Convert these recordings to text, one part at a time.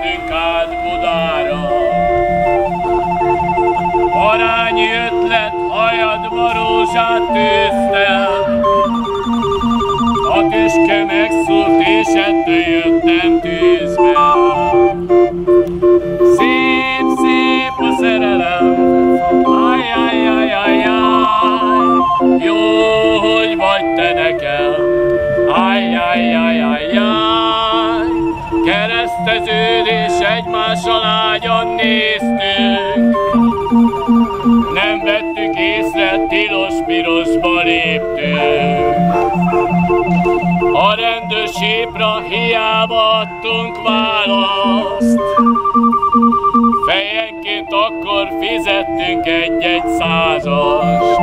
jöttünk át Budára. Parányi ötlet, hajadba rózsát tűztem, a tüske megszúrt, és ettől jöttem tűzbe. Szép, szép a szerelem, ajjajjajjajjaj, jó, hogy vagy te nekem, ajjajjajjajjaj. Kereszteződés egymással ágyan néztünk, nem vettük észre, tilos-pirosba léptünk. A rendőrségre hiába adtunk választ, fejenként akkor fizettünk egy-egy százast.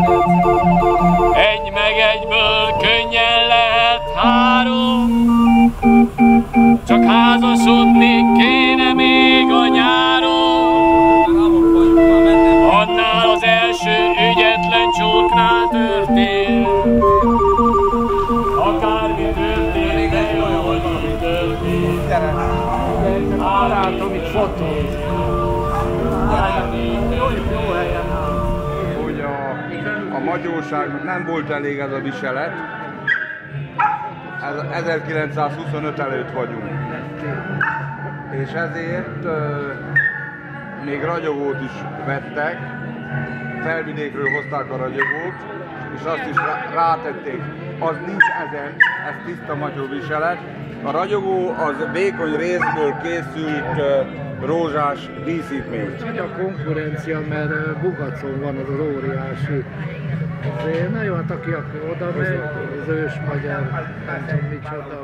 Egy meg egyből könnyen lehet három, csak házasodni kéne még a nyáron. Annál az első ügyetlen csóknál történt, akármi történt, de jó, hogy mi történt. Barátom itt fotóz. Hogy a magyóságnak nem volt elég ez a viselet. 1925 előtt vagyunk. És ezért még ragyogót is vettek, felvidékről hozták a ragyogót, és azt is rátették. Az nincs ezen, ez tiszta magyóviselet. A ragyogó az vékony részből készült rózsás díszítmény. Nagy a konkurencia, mert Bugacon van az óriási. Nagyon hát aki akkor oda megy, az ős magyar, nem tudom micsoda.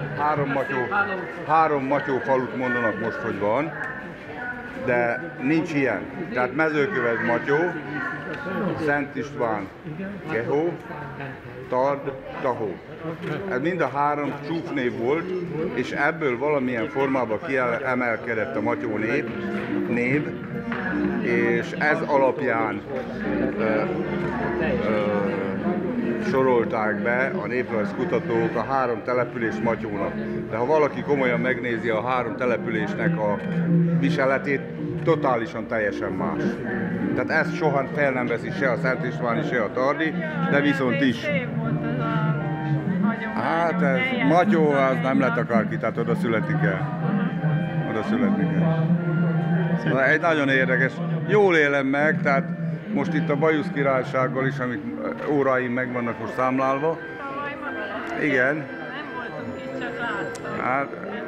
Három matyó falut mondanak most, hogy van, de nincs ilyen. Tehát Mezőköves Matyó, Szent István, Gehó, Tard, Tahó. Ez mind a három csúfnév volt, és ebből valamilyen formában kiemelkedett a Matyó név, és ez alapján sorolták be a néprajzkutatók a három település Matyónak. De ha valaki komolyan megnézi a három településnek a viseletét, totálisan teljesen más. Tehát ezt soha fel nem veszi se a Szent Istváni, se a Tardi, de viszont is. Hát ez Matyó, az nem lett akárki, tehát oda születni kell. Oda születni kell. Na, egy nagyon érdekes, jól élem meg, tehát most itt a Bajusz Királysággal is, amik óráim meg vannak most számlálva. Igen. Hát,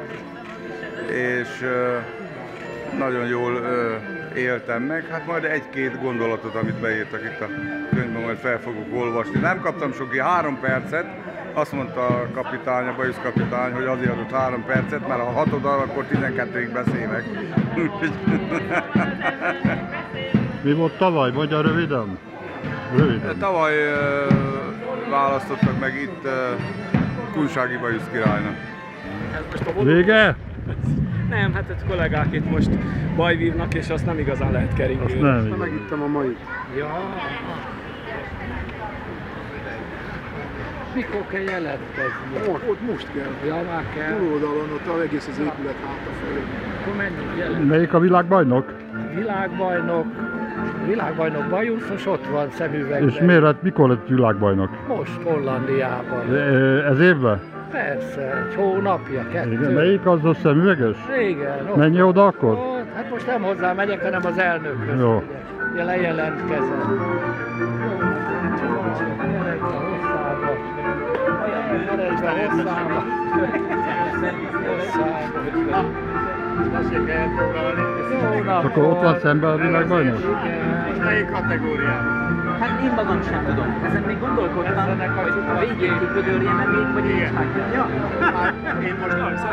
és nagyon jól éltem meg, hát majd egy-két gondolatot, amit beírtak itt a könyvben, majd fel fogok olvasni. Nem kaptam sok, 3 percet, azt mondta a kapitány, a Bajusz kapitány, hogy azért adott 3 percet, mert ha 6 oda, akkor 12-ig beszélek. Mi volt tavaly? Magyar röviden? Röviden. Tavaly választottak meg itt Kunsági Bajusz királynak. Vége? Nem, hát egy kollégák itt most bajvívnak, és azt nem igazán lehet keringeni. Azt nem. Megittem a mai. Ja. Mikor kell jelentkezni? Most kell. Ja, már kell. Túloldalon, ott egész az épület hátrafelé. Akkor menjünk jelentkezni. Melyik a világbajnok? Világbajnok Bajuszos, ott van szemüvegben. És miért lett, mikor lett világbajnok? Most Hollandiában. Ez évben? Persze, egy hónapja, 2. Igen, melyik az a szemüveges? Igen. Ott. Menj oda akkor? Ott, hát most nem hozzá megyek, hanem az elnökhöz. Jó. Ugye lejelentkezem. Akkor ott van szemben a világbajnok? Melyik kategóriában? Hát én magam sem tudom. Ezen még gondolkodtam, hogy a végén kipödörjem el még, vagy én hagyjam. Ja? Én most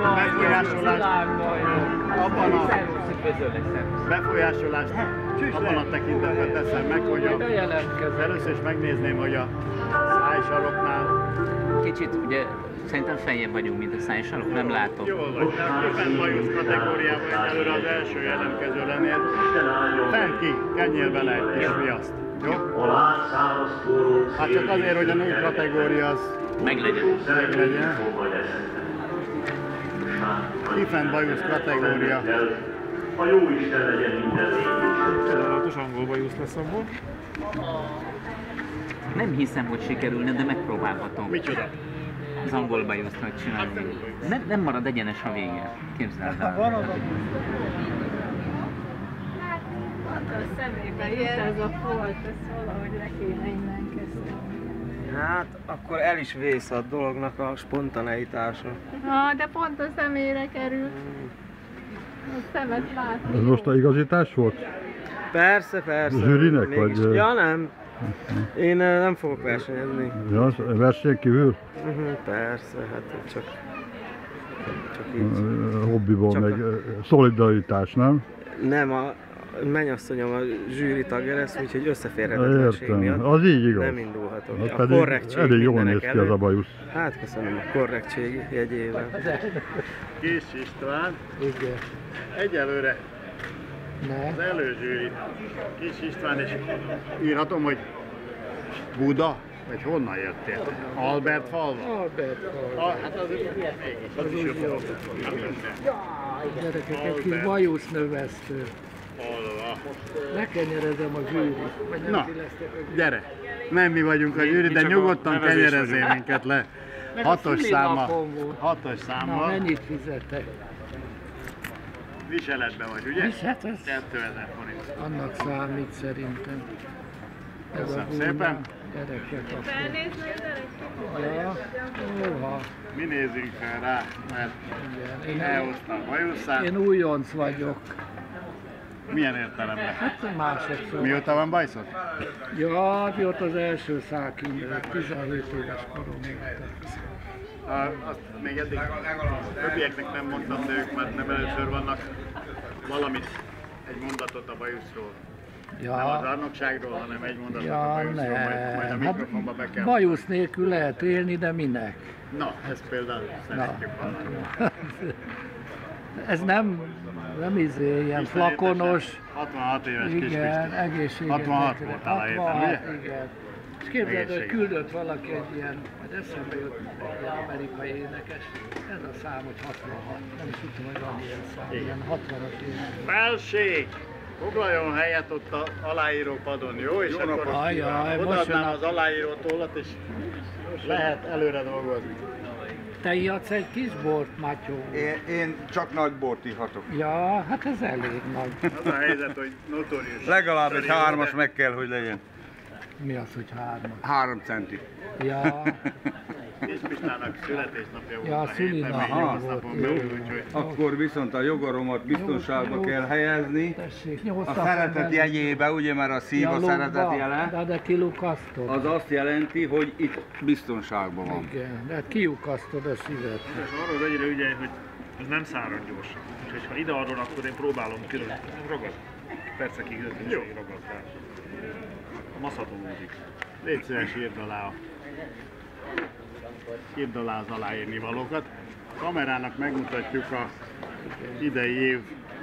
befolyásolást abban a tekintetben teszem meg, hogy először is megnézném, hogy a szájsaroknál Kicsit ugye szerintem feljebb vagyunk, mint a szájsarok, nem látok. jól vagy, éppen Bajusz kategóriában egyelőre az első jelentkező lennél. Fenn ki, kenjél bele egy kis viaszt, jó? Hát csak azért, hogy a női kategória az Meglegyen. meglegyen. Ifent bajusz kategória. A jó Isten legyen minden. Csodálatos angol bajusz lesz abból. Nem hiszem, hogy sikerülne, de megpróbálhatom. Micsoda? Az angol bajuszt megcsinálni. Nem marad egyenes a vége. Képzeld el. A szemébe jut ez a folt, ezt valahogy le kéne innen kezdeni. Hát, akkor el is vész a dolognak a spontaneitása. De pont a szemére került. A szemet látni. Ez most a igazítás volt? Persze, persze. Zsűrinek Mégis. vagy? Ja, nem. Én nem fogok versenyezni. Ja, verseny kívül? Persze, hát csak így. Hobbiból Csak meg szolidaritás, nem? Nem, a mennyasszonyom a zsűri tagja lesz, úgyhogy összeférhetetlenség Értem, miatt az így igaz. nem indulhatok. Az A pedig korrektség elég jól mindenek néz ki az a bajusz. Hát köszönöm, a korrektség jegyével. Kis István. Igen. Egyelőre Ne. az előzsűri Kis István, és írhatom, hogy Buda, vagy honnan jöttél? Albert falva? Albert falva. Hát az is jobb. Gyerekek, egy kis bajusz növesztő. Falva. Lekenyerezem a zsűrit. Vagy nem Na, ti lesztek a gyere! Nem mi vagyunk a zsűri, de csak a nyugodtan nevezés kenyerezzél vagyunk. minket le. Meg a Hatos számmal. szülinapom volt. Hatos Na, számmal. mennyit fizetek? Viseletben vagy, ugye? Hát ez 2000 forint. annak számít szerintem. Ez a Köszönöm gúnya. szépen. Gyerekek akkor. Felnézni a gyerekek? Ja, óha. Mi nézzünk fel rá, mert Igen. elhoztam a bajuszát. Én újonc vagyok. Milyen értelemben? Hát másodszor. Mióta van bajszod? Ja, mióta az első szákinder, 17 éves koromig. Azt még eddig többieknek nem mondtam, de ők már nem először vannak valamit, egy mondatot a bajuszról. Nem az Ja, arnokságról, hanem egy mondatot a ja bajuszról, majd a nem. mikrofonba be kell. Bajusz nélkül lehet élni, de minek? Na, ezt például szeretjük hallani. Ez nem ilyen flakonos. 66 éves kis Igen, Pisti. egészséges. 66 voltál a héten, ugye? 66, igen. És képzeld, hogy Egészséges. küldött valaki egy ilyen, hogy eszembe jött egy ilyen amerikai énekes, ez a szám, hogy 66, nem is tudom, hogy van ilyen szám, ilyen 60-as évek. Felség! Foglaljon helyet ott az aláíró padon, jó? És akkor Ajjaj, most odaadnám jön az aláíró tollat, és lehet előre dolgozni. Te ihatsz egy kis bort, Mátyó? Én csak nagy bort ihatok. Ja, hát ez elég nagy. Az a helyzet, hogy notórius. Legalább egy 3-as meg kell, hogy legyen. Mi az, hogy 3? 3 centi. Ja, Kis Pistának születésnapja volt Ja, a héten, még szülinapja 8 volt, napon jó. belül, úgyhogy Akkor viszont a jogaromat biztonságba kell helyezni. tessék, 8 A szeretet jegyébe, ugye, mert a szív a szeretet jele, De kilukasztod. az azt jelenti, hogy itt biztonságban van. Igen, de hát kiukasztod a szívet. És arra az egyre ügyelj, hogy ez nem szárad gyorsan. Úgyhogy ha ide arról, akkor én próbálom külön ragad. Percekig ragad rá. A maszatolódik. légy szíves, írd alá az aláírni valókat. A kamerának megmutatjuk a idei év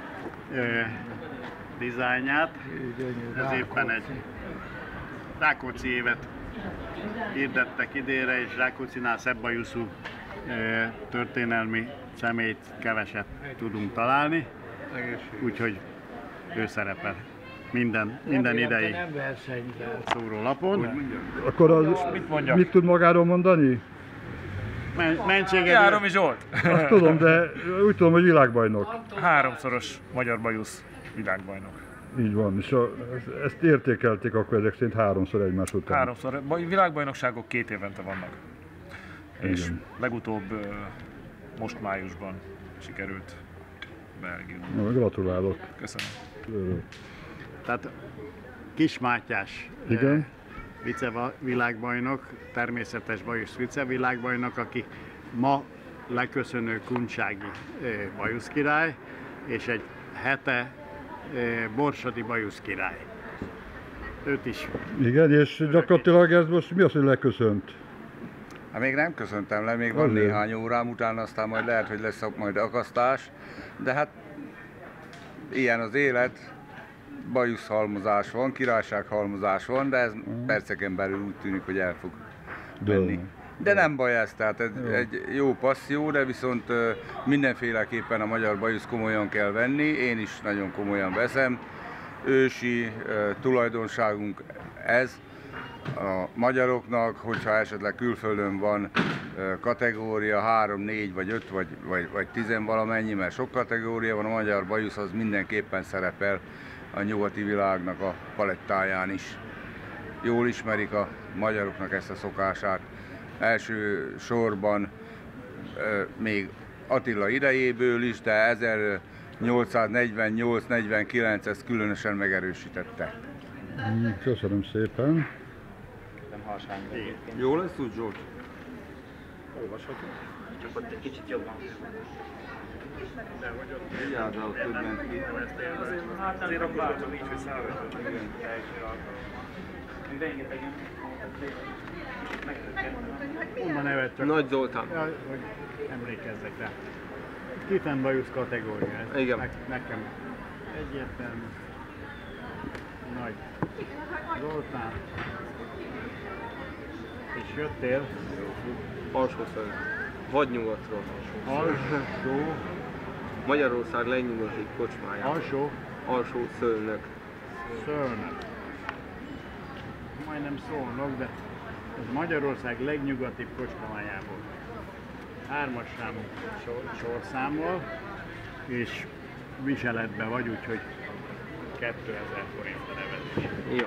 dizájnját. Ez éppen egy Rákóczi évet hirdettek idénre, és Rákóczinál szebb bajuszú történelmi személyt keveset tudunk találni. Úgyhogy ő szerepel minden idei Nem versenyben. szórólapon. Akkor az mit tud magáról mondani? Mentségedő. Járomi Zsolt! Azt tudom, de úgy tudom, hogy világbajnok. 3-szoros magyar bajusz világbajnok. Így van, és ezt értékelték akkor ezek szerint 3-szor egymás után. 3-szor. Világbajnokságok 2 évente vannak. És legutóbb most májusban sikerült Belgiumban. Na, gratulálok. Köszönöm. Örülök. Tehát Kis Mátyás Igen. vicevilágbajnok, természetes bajusz vicevilágbajnok, aki ma leköszönő kunsági bajuszkirály, és egy hete borsodi bajuszkirály. Őt is. Igen, és gyakorlatilag ez most mi az, hogy leköszönt? Hát még nem köszöntem le, még van Azért. néhány órám, utána aztán majd lehet, hogy lesz majd akasztás, de hát ilyen az élet, bajuszhalmozás van, királysághalmozás van, de ez perceken belül úgy tűnik, hogy el fog menni. De nem baj ez, tehát egy jó passzió, de viszont mindenféleképpen a magyar bajuszt komolyan kell venni, én is nagyon komolyan veszem. Ősi tulajdonságunk ez a magyaroknak, hogyha esetleg külföldön van kategória 3, 4 vagy 5 vagy 10 valamennyi, mert sok kategória van, a magyar bajusz az mindenképpen szerepel a nyugati világnak a palettáján is. Jól ismerik a magyaroknak ezt a szokását. Első sorban még Attila idejéből is, de 1848-49 ezt különösen megerősítette. Köszönöm szépen. Jó lesz úgy, Zsolt? Olvasható. Csak ott egy kicsit jobban. Vigyázz, ott több ment ki. Azért akkor látom így, hogy szállított. Honnan nevet csak? Nagy Zoltán. Ja, hogy emlékezzek rá. Kifen bajusz kategória. Ez igen. Nekem egyértelmű. Nagy Zoltán. És jöttél? Alsószöld. Vadnyugatról. Alsó. Magyarország legnyugatibb kocsmája. Alsó. Alsó Szölnök. Szölnök. Majdnem Szolnok, de ez Magyarország legnyugatibb kocsmájából. 3-as számú sorszámmal, és viseletben vagy, úgyhogy 2000 forintra nevezni. Jó.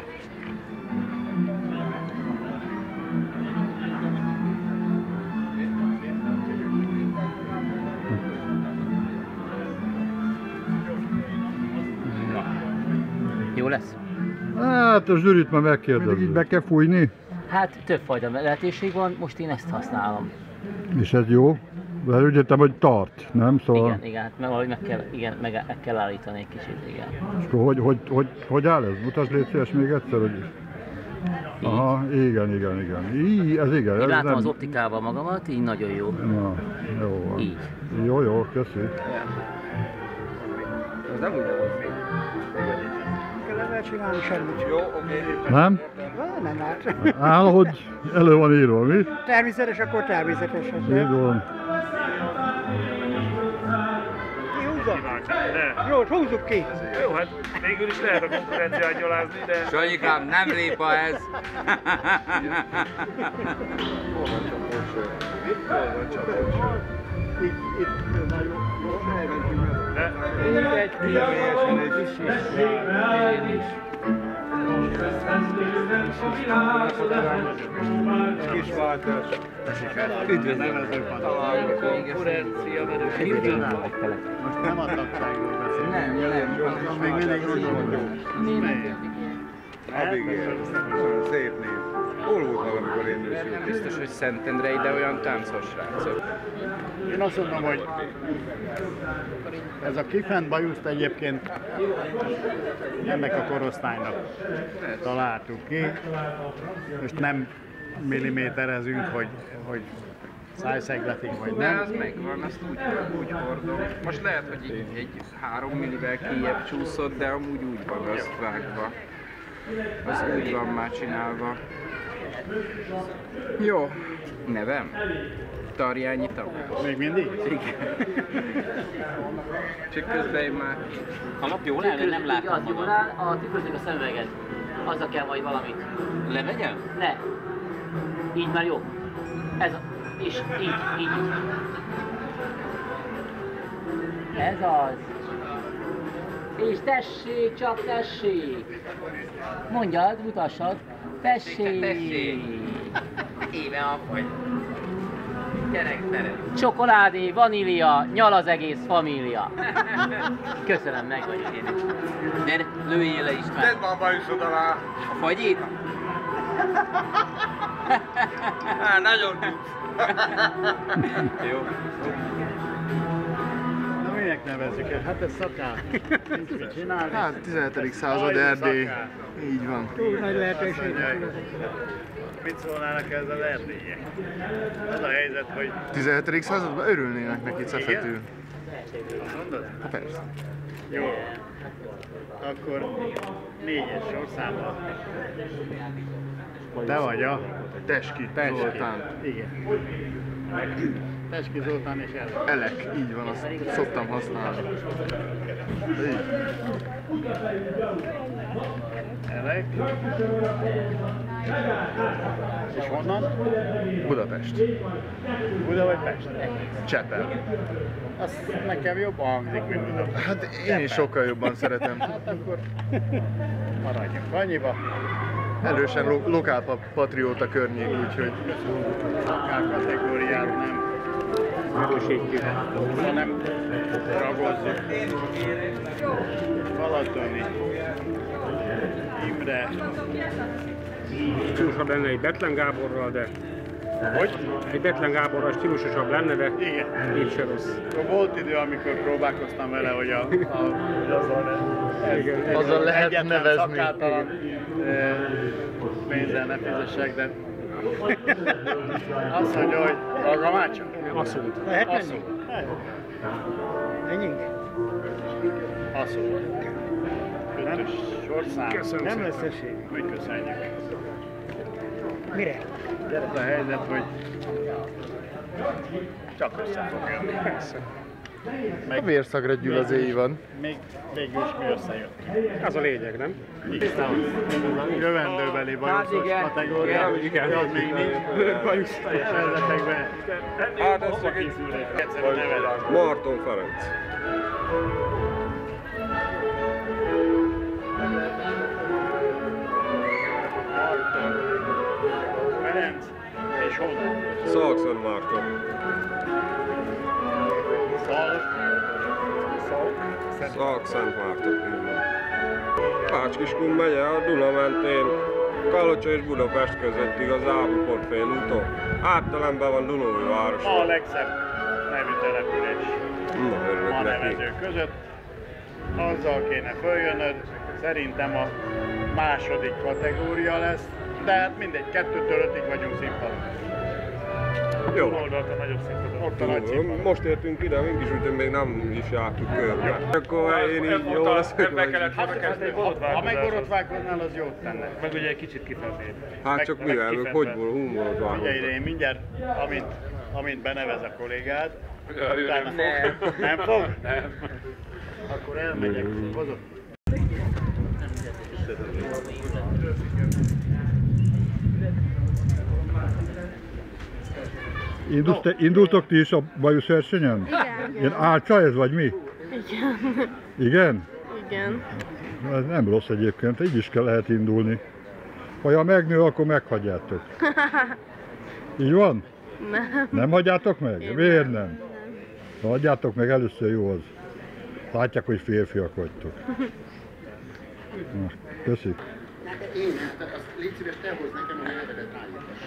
Jó lesz? Hát a zsűrit már megkérdezzük. Be kell fújni? Hát többfajta lehetőség van, most én ezt használom. És ez jó? Mert úgy értem, hogy tart, nem? Szóval... Igen, hát valahogy meg kell állítani egy kicsit, igen. És akkor hogy áll ez? Mutasd légy szíves még egyszer, hogy... Aha, igen. Így, ez igen. Én látom nem... az optikával magamat, így nagyon jó. Na, jó van. Így. Jó, köszi. Ez nem úgy van. Kellene csinálni semmit. Jó, oké. Nem? Nem lát. Áll, hogy elő van írva, mi? Természetes, akkor természetes. Így van. Jó, húzzuk ki! Jó, hát végül is lehet a konkurenciát gyalázni, de... Sanyikám, nem lépa ez! Itt nagyon jó elmentünk. Kis váltás. Üdvözlöm! Konkurencia Most nem a tagságról beszélünk. Nem. Még mindig gondolom. Abigail. Szép név. Hol volt maga, amikor én nősültem? Biztos, hogy Szentendrei, de olyan táncos srácok. Én azt mondom, hogy ez a kifent bajuszt egyébként ennek a korosztálynak találtuk ki. Most nem milliméterezünk, hogy szájszegletig vagy De nem. az megvan, azt úgy hordom. Most lehet, hogy egy 3 millivel kijjebb csúszott, de amúgy úgy van azt vágva. Az úgy van már csinálva. Jó. Nevem? Tarjányi Tamás. Még mindig? Igen. Csak közben én már... A nap jól áll, nem látom magam. A tükröznek a szemüveget. Azzal kell majd valamit. Levegyem? Ne. Így már jó. Ez a... És így. Ez az. És tessék, csak tessék. Mondjad, mutassad. Tessék. Éve a fogy. Gyerek szeret. Csokoládé, vanília, nyal az egész família. Köszönöm, meg vagyok én. De lőjél le István. Tedd már a bajuszod alá! A fagyit? Nagyon tudsz! Jó. Na minek nevezzük el? Hát ez szakál. Nincs mit csinálni. Hát 17. század Erdély. Így van. Túl nagy lehetőség. Mit szólnának ezzel erdélyek? Az a helyzet, hogy... 17. században örülnének neki cefetül. Azt mondod? Hát persze. Jó. Akkor 4-es sorszámmal. De vagy a Teski Zoltán. Igen. Teski Zoltán és Elek. Elek, így van, azt szoktam használni. Így. Elek. És honnan? Budapest. Buda vagy Pest? Csepel. Azt nekem jobban hangzik, mint Budapest. Hát én is sokkal jobban szeretem. Hát akkor maradjunk annyiba. Erősen lokálpatrióta környék, úgyhogy... Lokál kategóriát nem erősítjük, hanem ragozzuk. Balatoni, Imre. Stílusabb lenne egy Betlen Gáborral, de... Hogy? Egy Betlen Gáborral stílusosabb lenne, de igen. így se rossz. Volt idő, amikor próbálkoztam vele, hogy azzal lehet egyetlen nevezni. szakáltalan pénzzel ne fizessek, de azt mondja, hogy Ragamácsa? Asszult. Asszult. Menjünk? Asszult. 5-ös sorszám. Nem lesz esély. Úgy köszönjük. Mire? Az a helyzet, hogy csak össze fog jönni. A vérszagra gyűl az éj van. Végül is mi összejött. Az a lényeg, nem? Jövendőbeli bajuszos kategória. Igen. Az még nincs. Bajusz helyzetekben. Hát ez csak egy Marton Ferenc. Ferenc és honnan? Szalkszent Márton. Szalkszent Márton. Bács-Kiskun megye a Duna mentén, Kalocsa és Budapest között igazából pont félúton. Áttelemben van Dunói város. A legszebb nevű település Na, a nevezők között. Azzal kéne följönnöd, szerintem a második kategória lesz, de hát mindegy, 2-től 5-ig vagyunk színpadon. Jó. Oldalt a nagyobb színpadon. Ott a nagy színpadon. Most értünk ide, mégis úgy még nem is jártuk körbe. Akkor én így jól leszek meg. Ha megborotválkoznál, az jót tenne. Meg ugye egy kicsit kifelé. Hát csak mivel, hogyból, humorot vágod. Ugye én mindjárt, amint benevez a kollégád, utána nem fog? Nem. Akkor elmegyek. Hozok. Indultok ti is a bajuszversenyen? Igen. Ilyen álcsa ez, vagy mi? Igen. Igen? Igen. Ez nem rossz egyébként, így is kell lehet indulni. Ha megnő, akkor meghagyjátok. Így van? Nem. Nem hagyjátok meg? Én Miért nem? Ha hagyjátok meg, először jó az. Látják, hogy férfiak vagytok. Na, köszi. Légy szíves, te hozz nekem a nevedet rájuk.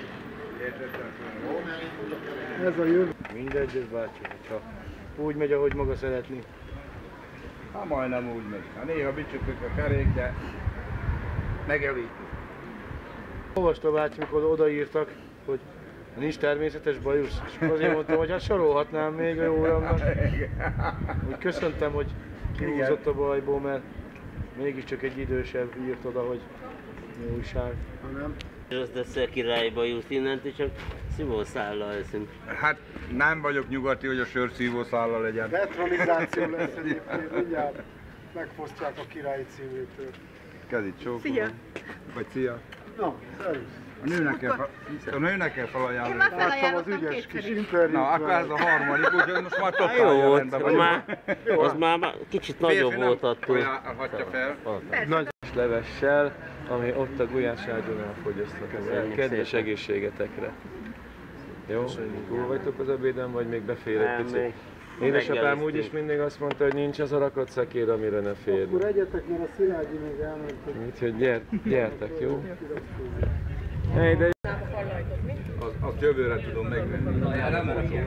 Ez a jövő. Mindegy, ez bácsi, csak úgy megy, ahogy maga szeretni. Hát majdnem úgy megy. Hát néha bicsuklik a kerék, de megelít. Olvasta bácsi, mikor odaírtak, hogy nincs természetes bajusz, és azért mondtam, hogy hát sorolhatnám még a jó uramnak. Úgy köszöntem, hogy kihúzott a bajból, mert mégiscsak egy idősebb írt oda, hogy mi újság. Nem? Az lesz a királyi bajusz, innentől csak szívószállal eszünk. Hát nem vagyok nyugati, hogy a sör szívószállal legyen. Detronizáció lesz egyébként, mindjárt megfosztják a királyi címétől. Kezit csókolom. Szia! Vagy szia. Na, szervusz! A nőnek kell felajánlani. Én már Láttam az ügyes kis interjút. Na, akkor ez a harmadik, úgyhogy most már Jó totál volt, rendben vagyunk. az már kicsit nagyobb volt attól. Ajánlhatja fel. Nagy levessel, ami ott a Gulyás-Ágyonál fogyasztnak. Kedves egészségetekre. Jó? Túl vagytok az ebéden, vagy még befér egy picit? Édesapám úgyis mindig azt mondta, hogy nincs az a rakott szekér, amire ne férni. Akkor egyetek, mert a Szilágyi még elment. Úgyhogy gyertek, jó? Hey, de... Azt jövőre tudom megvenni. Nem olcsó.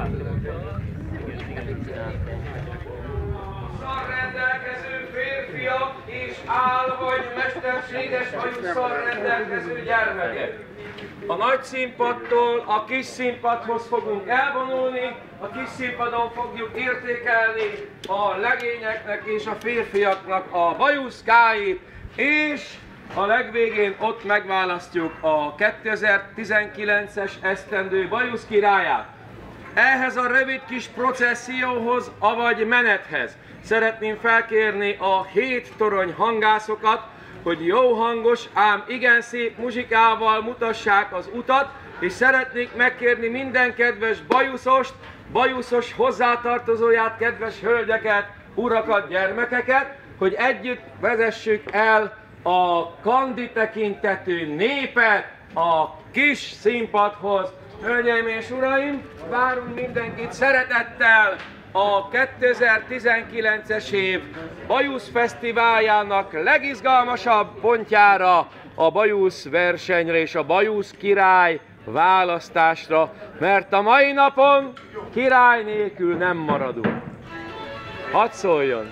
Rendelkező férfiak és áll vagy mesterséges bajusszal rendelkező gyermekek. A nagy színpadtól a kis színpadhoz fogunk elvonulni, a kis színpadon fogjuk értékelni a legényeknek és a férfiaknak a bajuszkáit, és a legvégén ott megválasztjuk a 2019-es esztendő bajusz királyát. Ehhez a rövid kis processzióhoz, avagy menethez szeretném felkérni a 7 torony hangászokat, hogy jó hangos, ám igen szép muzsikával mutassák az utat, és szeretnék megkérni minden kedves bajuszost, bajuszos hozzátartozóját, kedves hölgyeket, urakat, gyermekeket, hogy együtt vezessük el a kandi tekintetű népet a kis színpadhoz. Hölgyeim és uraim, várunk mindenkit szeretettel a 2019-es év Bajusz Fesztiváljának legizgalmasabb pontjára, a bajusz versenyre és a bajusz király választásra, mert a mai napon király nélkül nem maradunk. Hadd szóljon!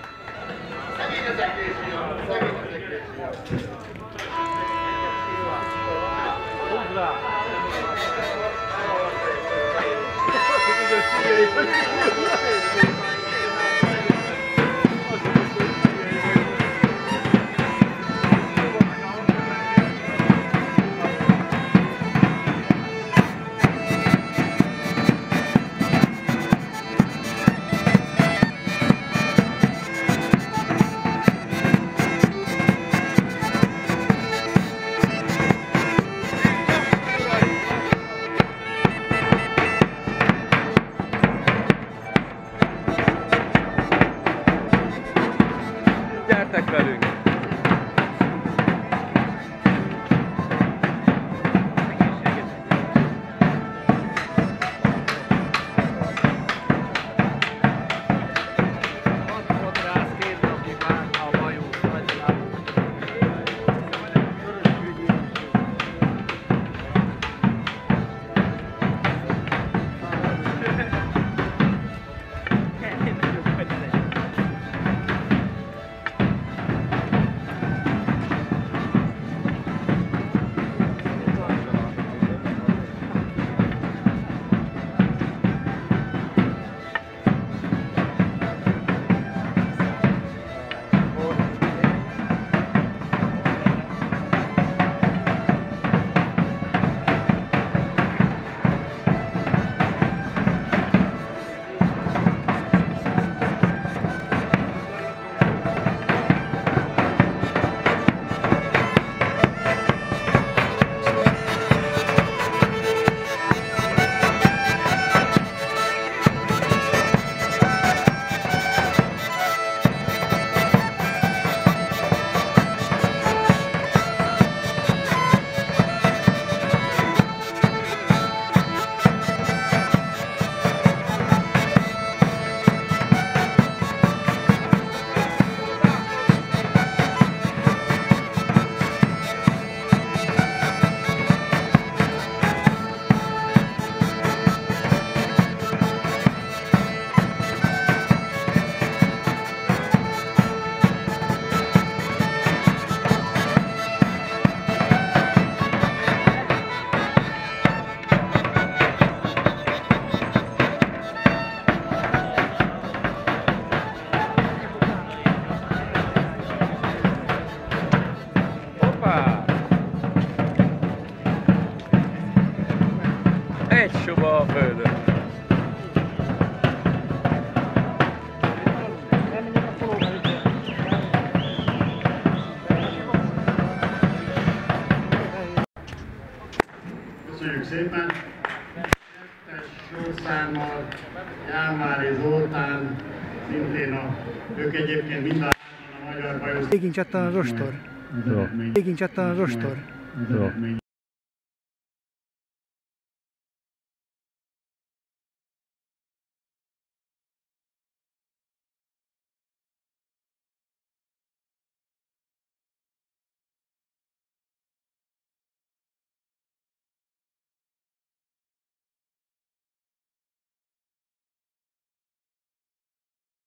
Gyertek velünk! Egy suba a földön. Köszönjük szépen! Sorszámmal, Jámári Zoltán, szintén ők egyébként mind a magyar bajusz. Végig csattan az ostor. Végig csattan az ostor.